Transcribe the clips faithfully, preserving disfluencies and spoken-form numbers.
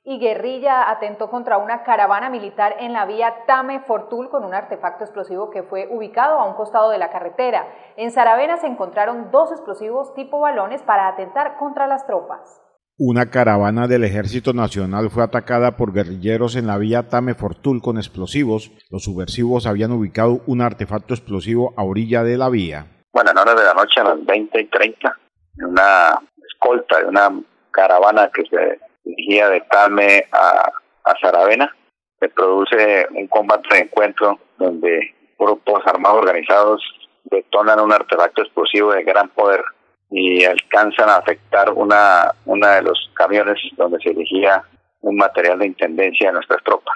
Y guerrilla atentó contra una caravana militar en la vía Tame-Fortul con un artefacto explosivo que fue ubicado a un costado de la carretera. En Saravena se encontraron dos explosivos tipo balones para atentar contra las tropas. Una caravana del Ejército Nacional fue atacada por guerrilleros en la vía Tame-Fortul con explosivos. Los subversivos habían ubicado un artefacto explosivo a orilla de la vía. Bueno, en horas de la noche, a las veinte y treinta, una escolta de una caravana que se dirigía de Tame a, a Saravena, se produce un combate de encuentro donde grupos armados organizados detonan un artefacto explosivo de gran poder y alcanzan a afectar una, una de los camiones donde se dirigía un material de intendencia de nuestras tropas.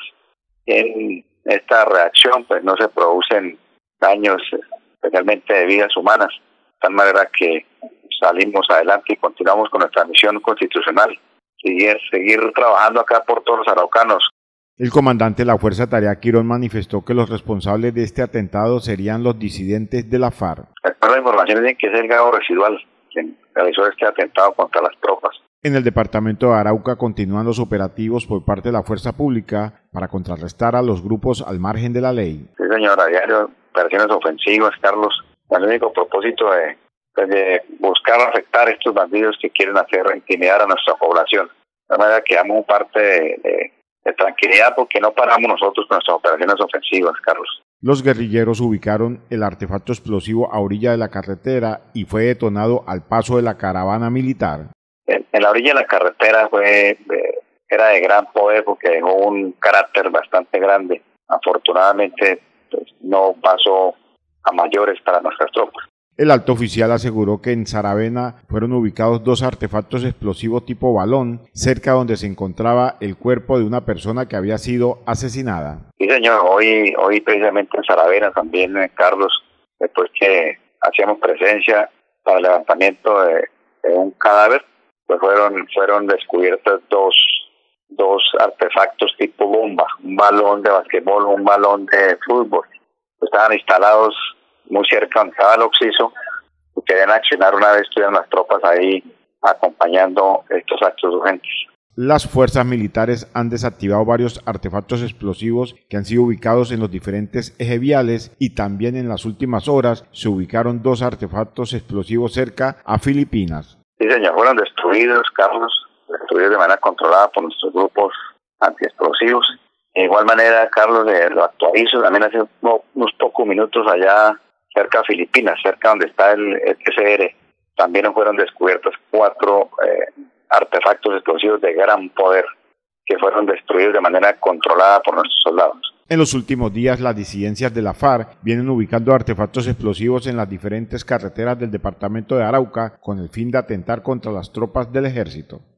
En esta reacción pues no se producen daños, especialmente de vidas humanas, de tal manera que salimos adelante y continuamos con nuestra misión constitucional, seguir, seguir trabajando acá por todos los araucanos. El comandante de la Fuerza Tarea Quirón manifestó que los responsables de este atentado serían los disidentes de la FARC. La información es que es el Gado Residual quien realizó este atentado contra las tropas. En el departamento de Arauca continúan los operativos por parte de la fuerza pública para contrarrestar a los grupos al margen de la ley. Sí, señor, a diario, operaciones ofensivas, Carlos, con el único propósito de, de buscar afectar a estos bandidos que quieren hacer intimidar a nuestra población. De manera que damos parte de, de, de tranquilidad porque no paramos nosotros con nuestras operaciones ofensivas, Carlos. Los guerrilleros ubicaron el artefacto explosivo a orilla de la carretera y fue detonado al paso de la caravana militar. En, en la orilla de la carretera fue de, era de gran poder porque dejó un carácter bastante grande. Afortunadamente pues, no pasó a mayores para nuestras tropas. El alto oficial aseguró que en Saravena fueron ubicados dos artefactos explosivos tipo balón, cerca donde se encontraba el cuerpo de una persona que había sido asesinada. Sí, señor, hoy, hoy precisamente en Saravena también, eh, Carlos, después que hacíamos presencia para el levantamiento de, de un cadáver, pues fueron, fueron descubiertos dos, dos artefactos tipo bomba, un balón de basquetbol, un balón de fútbol. Estaban instalados muy cerca donde estaba el occiso, y querían accionar una vez estuvieron las tropas ahí acompañando estos actos urgentes. Las fuerzas militares han desactivado varios artefactos explosivos que han sido ubicados en los diferentes ejes viales y también en las últimas horas se ubicaron dos artefactos explosivos cerca a Filipinas. Sí, señor, fueron destruidos, Carlos, destruidos de manera controlada por nuestros grupos antiexplosivos. De igual manera, Carlos, de lo actualizo, también hace unos pocos minutos allá cerca de Filipinas, cerca donde está el T C R, también fueron descubiertos cuatro eh, artefactos explosivos de gran poder que fueron destruidos de manera controlada por nuestros soldados. En los últimos días, las disidencias de la FARC vienen ubicando artefactos explosivos en las diferentes carreteras del departamento de Arauca con el fin de atentar contra las tropas del ejército.